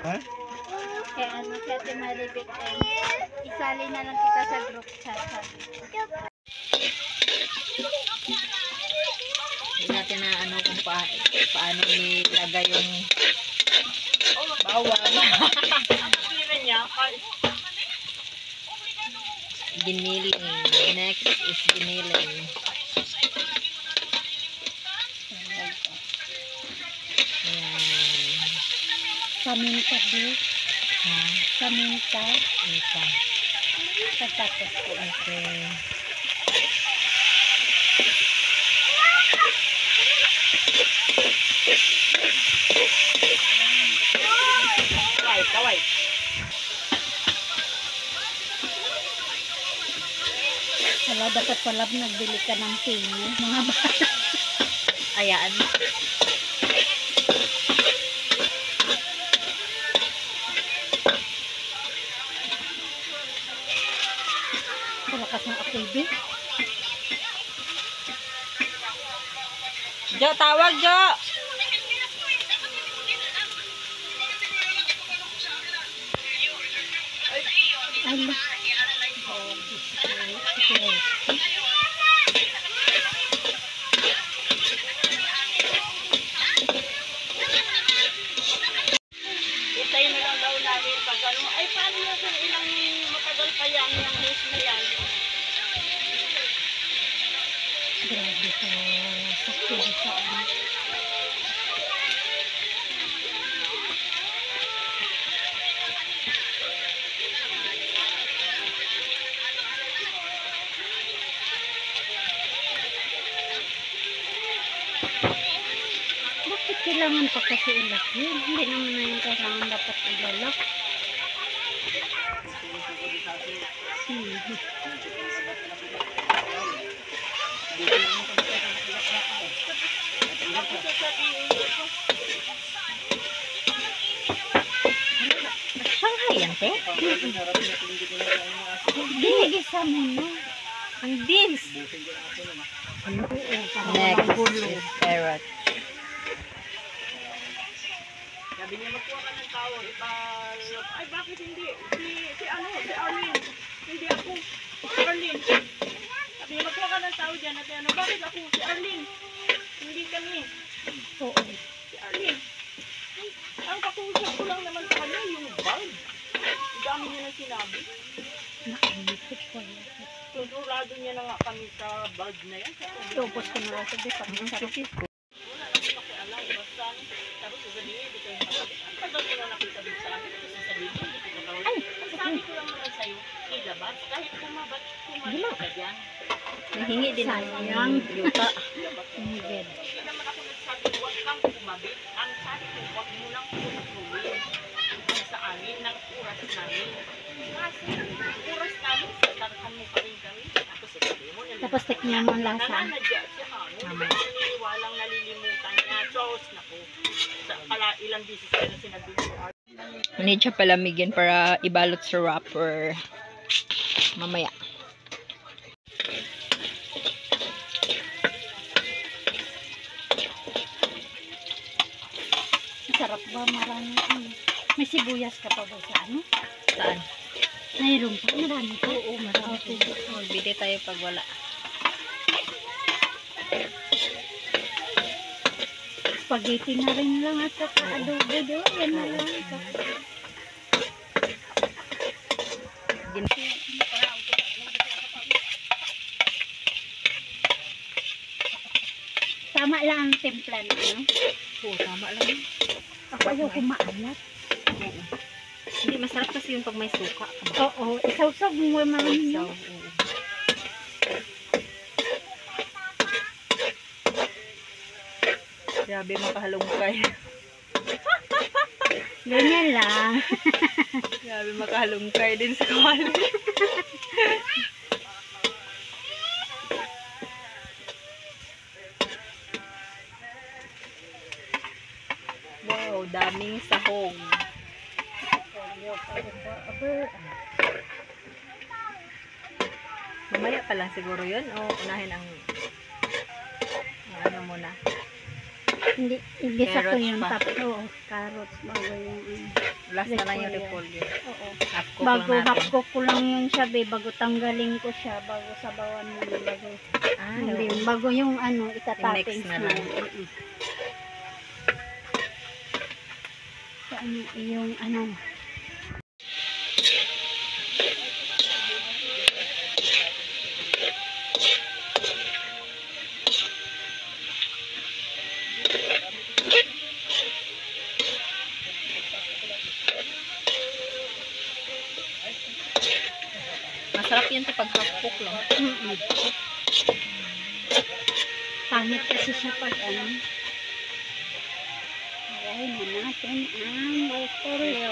Kaya ano si Ate Maribik isali na lang kita sa group chat. Hindi natin na ano kung paano nilagay yung bawang. Giniling. Next is giniling. Ayan. Paminta din. Ha? Paminta. Ito. Pagkatapos ko. Okay. Kaway. Wala, dapat pala nagbili ka ng pino. Mga bata. Ayan. Kalakas ng apoy. Jo, tawag Jo. Ala. Itayin na lang daw namin pag ano. Ay, paano na kung ilang matagal pa yan yung news na yan? Grabe ka. Sakto sa ano. Bakit kailangan pa kasi ilak yun? Hindi naman na yung kailangan dapat ilalak. Shanghai yan, te? Ginigisa mo na. Ang beans. Next is carrot. Sabi niya, magkuha ka ng tao. Ay, bakit hindi? Si Arlene. Hindi ako. Si Arlene. Sabi niya, magkuha ka ng tao dyan. At ano, bakit ako? Si Arlene. Hindi kami. Oo. Si Arlene. Ay, ang kakusap ko lang naman sa kanya, yung bulb. Ang dami niya nang sinabi. Nakalikot ko yan. Tuturado niya na nga kami sa bulb na yan. Tupos ko na lang sabi. Pag-sarap. Wala na ko pakialam. Basta, sabi ko ganyan, di kayo nakabit. Ang tagal ko na nakita din sa akin. Kasi sabihin ko, hindi ko nakawin. Ang sabi ko lang naman sa'yo, ilabas. Kahit kumabat ka dyan. Nahingi din ang yuta. Hingid. Hindi naman ako nagsabi, huwag kang kumabit. Ang sabi ko, huwag mo nang kutuloy. Ang sa amin, ng oras namin. Kasi, oras namin, sa tarhan mo pa rin kami. Tapos sabi mo, Tapos tikman mo ang lasa. nananadya siya ha. Walang nalilimutan niya. Diyos, naku. Ilang bisis ka na sinabi ko. Need siya palamigin para ibalot sa wrapper. Mamaya. Sarap ba? Marami. May sibuyas ka pa ba sa ano? Saan? Mayroon pa. Marami pa. Oo, marami. Magbili tayo pag wala. Spaghetti na rin lang at saka adobo doon. Yan na lang. Tama lang ang timpla na, no? Oo, tama lang. Ako ayaw kumaalat. Hindi, masarap kasi yung pag may suka. Oo, isaw-saw mo marami So, yun. grabe makahalungkay. Ganyan lang. Grabe makahalungkay din sa kawali. Wow, daming sahog. Mamaya pa lang siguro yun o unahin ang ano muna. Hindi, igisa ko Carrots yung pa. tapos. Oo, carrots bago yung Last na lang yung repolyo. repolyo. Oo. Half cook Bago lang natin. hapko ko lang yun siya, be. Bago tanggalin ko siya, bago sabawan mo na, bago. Ah, Hindi, oo. bago yung ano, itatoppings I-mix na na. lang. So, ano, yung ano, Masarap yan to pag half cook lang. pangit kasi siya pag ano. Aray na natin ang repolyo.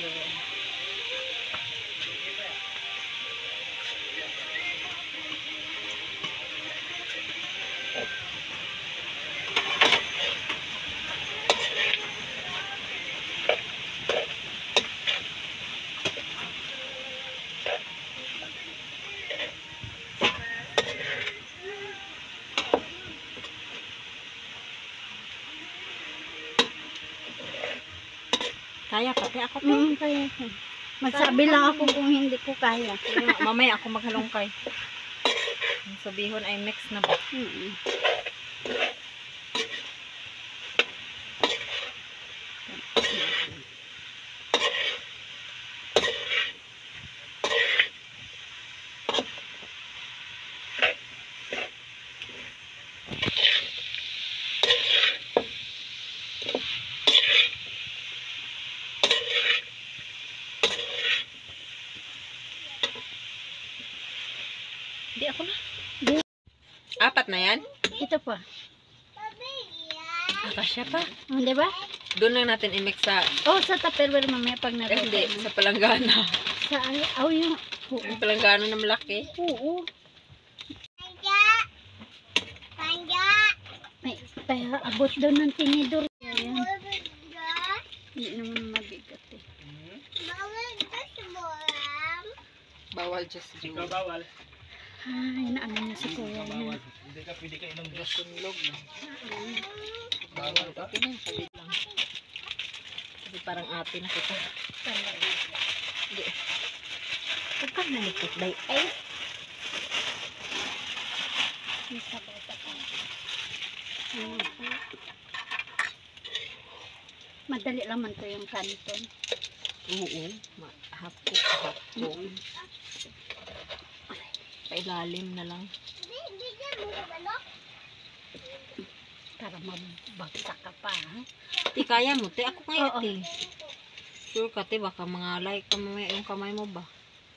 Kaya pati ako to. Kaya ko. Magsabi lang ako kung hindi ko kaya. Pero mamaya ako maghalongkay. Ang sabihon ay mix na ba? Di ako na. Di. Apat na yan? Ito pa. Akasya pa. Di ba? Doon lang natin i-mix sa... Oh, sa tupperware mamaya pag Eh, naluto. hindi. Sa palanggana. Sa oh, yung Yung palanggana na malaki. oo. May abot daw ng tinidor. Ayan. Hindi naman mabigat eh. Bawal just do. Bawal. Ay, naano na si kuya niya. Hindi ka pwede ka inom Just sunlog. Bawal. Okay na. Sabi lang. Sabi parang ate na kita. Hindi. Huwag kang nalikot, day. Ay. May sabaw pa pa. Madali lang man to yung kanton. Oo. Hapko. Pailalim na lang. Para mabagsak ka pa, ha? Ti, kaya mo. Ti, ako kaya, Oo. ti. Sure ka, ti. Baka mga like ka mamaya yung kamay mo ba?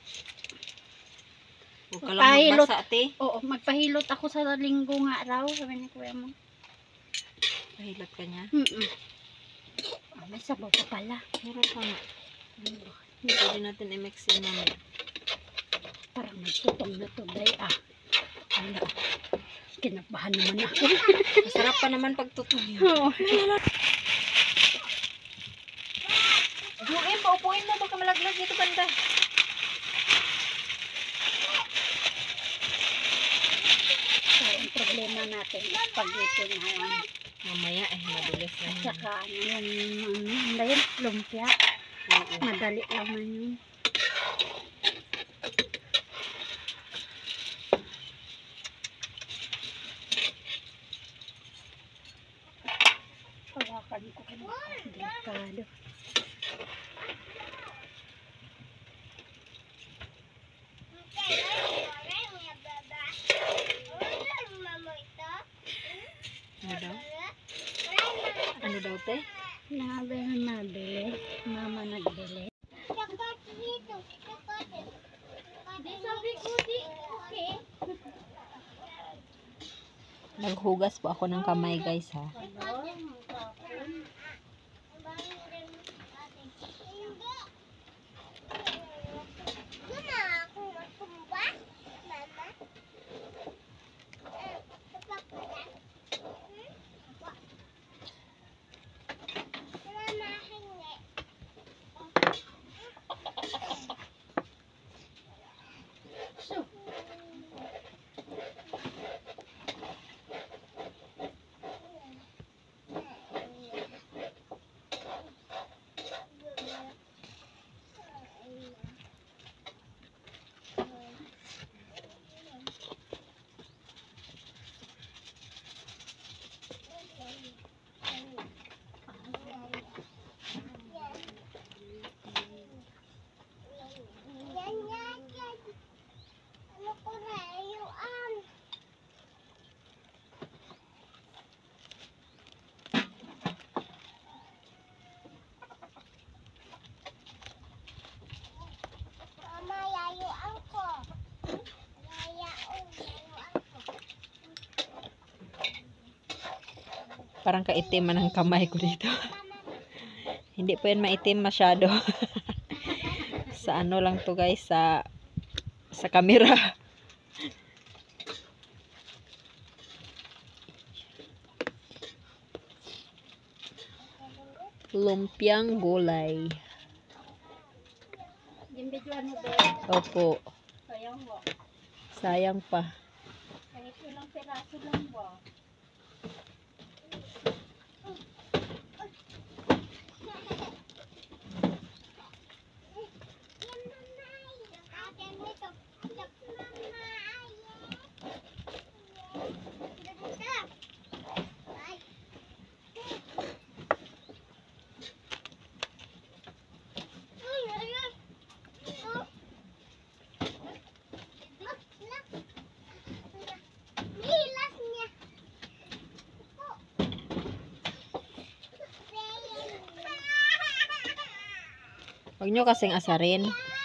Huwag ka lang Pahilot. magbasa, ti. Oo, magpahilot ako sa linggo nga raw. Sabi ni kuya mo. Pahilot ka niya. May sabaw pa pala. Meron pa nga. Pwede natin i-mix yun mamaya. Parang nagtutong na to, day, ah. Ala, kinabahan naman ako. Masarap pa naman pag tutuloy. Oo. Juin, paupuin mo. Baka malaglag dito banda. So, ang problema natin, spaghetti na yan. Mamaya, mabilis na yun. Saka, yung dahil lumpia. Oo. Madali naman yun. Hawakan ko kung delikado. Ano daw? Ano daw, te? Nabili. Mama nagbili. Naghugas po ako ng kamay, guys, ha. Parang kaitim man ang kamay ko dito. Hindi po yan maitim masyado. Sa ano lang to guys, sa camera. Lumpiang gulay. Yung videoan mo ba? Opo. Sayang mo. Sayang pa. Kahit ilang peraso lang ba? Huwag nyo kasing asarin.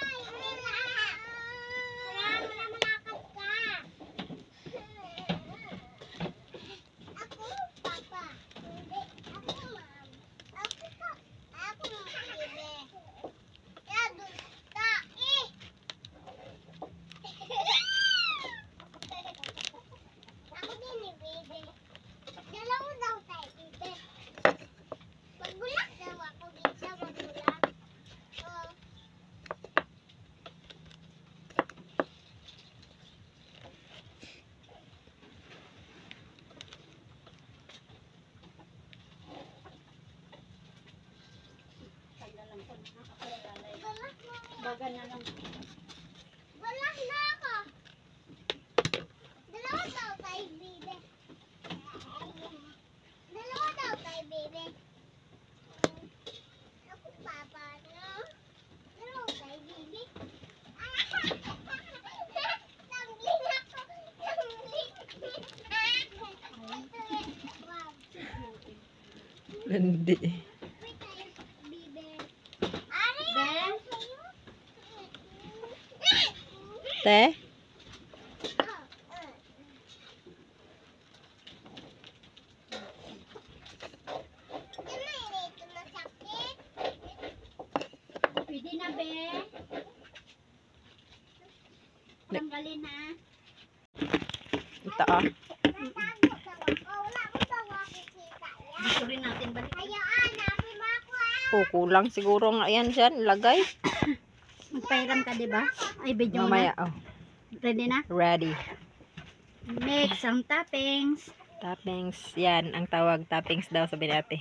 Baga na lang. Wala na ako. Dalawa daw tayo, baby. Dalawa daw tayo, baby. Ako, papa, no? Dalawa tayo, baby. Tambling ako. Tambling. Hindi. Wait tayo, baby. Te? Pwede na, be. Tanggalin na. Ito ah. Gusto rin natin balik. Kulang siguro nga yan dyan. Ilagay. Magpahiram ka, di ba? Ay, video mo Mamaya. na. Oh. Ready na? Ready. Mix ang toppings. Toppings. Yan. Ang tawag toppings daw sabi natin.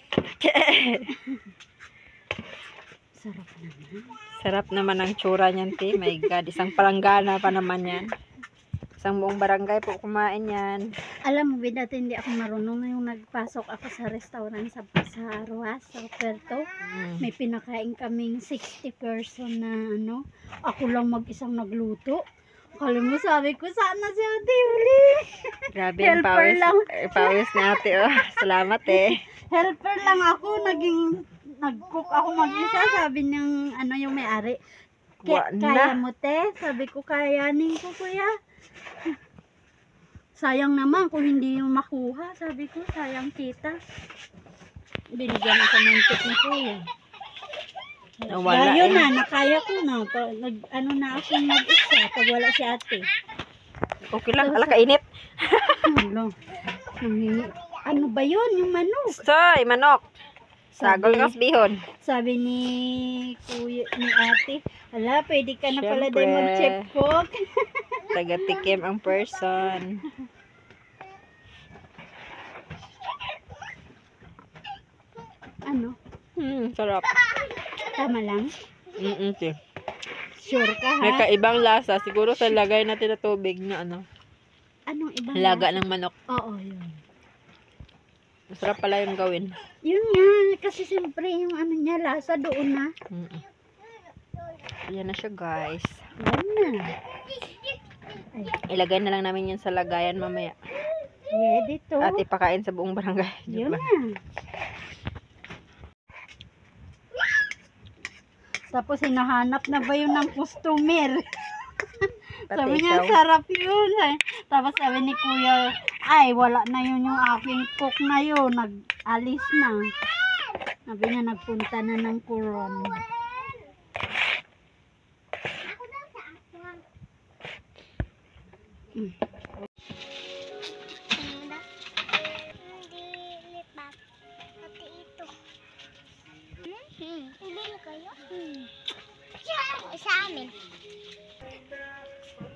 Sarap naman. Sarap naman ang tsura niyan, te. My God. Isang palanggana pa naman yan. Isang buong barangay po kumain yan. Alam mo, ba dati hindi ako marunong yung nagpasok ako sa restaurant sa Ruas, sa Puerto. May pinakain kaming 60 person na ano. Ako lang mag-isang nagluto. Kala mo, sabi ko, sana si Ate Uli. Grabe ang Helper pawis. lang. Pawis ni ate, oh. Salamat, eh. Helper lang ako. Nag-cook ako mag-isa. Sabi niyang, ano yung may-ari. Kaya mo, te? Sabi ko, kayanin ko, kuya. Sayang naman kung hindi yung makuha. Sabi ko, sayang kita. Binigyan ako ng tip ni kuya. Nawala, Ayun eh. na, nakaya ko na. Ano na ako mag-isa pag wala si ate. Okay lang. Ala, kainit. Ano, ano ba yun? Yung manok. Soy, manok. Sagol ng bihon. Sabi ni kuya, ni ate, ala, pwede ka na pala Siyempre. din mag-chef cook. Taga-tikim ang person. Ano? Sarap. Tama lang? Te. Sure ka, May ha? kaibang lasa. Siguro sa lagay natin na tubig na ano. Anong ibang Laga lasa? ng manok. Oo, yun. Masarap pala yung gawin. Yun nga, kasi siyempre yung ano niya, lasa doon na. Yan na siya, guys. Yan na. Ilagay na lang namin yun sa lagayan mamaya. Ready to. At ipakain sa buong barangay. Yun Joke lang. na. Tapos hinahanap na ba yun ng customer? Pati Sabi niya, ikaw. sarap yun. Tapos sabi ni kuya, Ay, wala na yun yung aking cook na yun. Nag-alis na. Sabi niya, nagpunta na ng Coron. Ako daw sa aswang. Mm. Hindi lipat. Pati ito. Ibili kayo? Sa amin.